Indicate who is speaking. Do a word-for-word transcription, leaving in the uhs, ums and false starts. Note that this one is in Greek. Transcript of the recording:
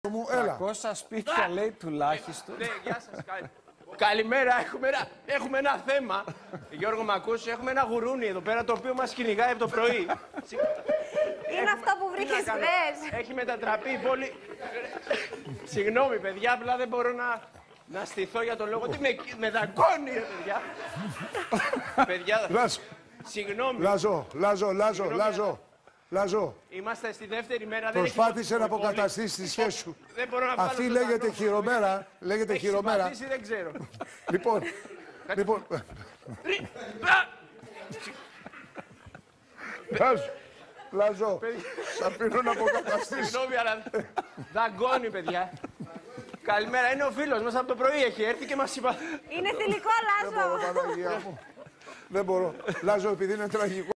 Speaker 1: μου, έλα.
Speaker 2: τριακόσια σπίτια λέει τουλάχιστον.
Speaker 3: Ναι, γεια σας. Καλημέρα, έχουμε ένα, έχουμε ένα θέμα. Γιώργο, μ' ακούς, έχουμε ένα γουρούνι εδώ πέρα το οποίο μας κυνηγάει από το πρωί.
Speaker 4: Είναι αυτό που βρήκες χθες.
Speaker 3: Έχει μετατραπεί η πόλη. Συγγνώμη, παιδιά, απλά δεν μπορώ να, να στηθώ για τον λόγο ότι με, με δαγκώνει, ρε παιδιά. Παιδιά,
Speaker 1: Λάζο,
Speaker 3: συγγνώμη.
Speaker 1: Λάζο, Λάζο, Λάζο, Λάζο. Λάζο,
Speaker 3: Είμαστε στη δεύτερη μέρα.
Speaker 1: προσπάθησε
Speaker 3: δεν
Speaker 1: να
Speaker 3: έχει
Speaker 1: αποκαταστήσει τη σχέση σου.
Speaker 3: Δεν μπορώ να βγάλω
Speaker 1: Αυτή
Speaker 3: το
Speaker 1: λέγεται
Speaker 3: δακρό.
Speaker 1: χειρομέρα. Λέγεται
Speaker 3: Έχει
Speaker 1: χειρομέρα.
Speaker 3: συμπαθήσει, δεν ξέρω.
Speaker 1: Λοιπόν, λοιπόν. Λάζο, Λάζο, θα αφήνω να αποκαταστήσει.
Speaker 3: Συγγνώμη, αλλά δαγκώνει, παιδιά. Καλημέρα, είναι ο φίλος μας από το πρωί. Έχει έρθει και μας είπα.
Speaker 4: Είναι θηλυκό,
Speaker 1: Δεν μπορώ,
Speaker 4: Λάζο.
Speaker 1: Παναγία μου. Δεν μπορώ. Λάζο, επειδή είναι τραγικό.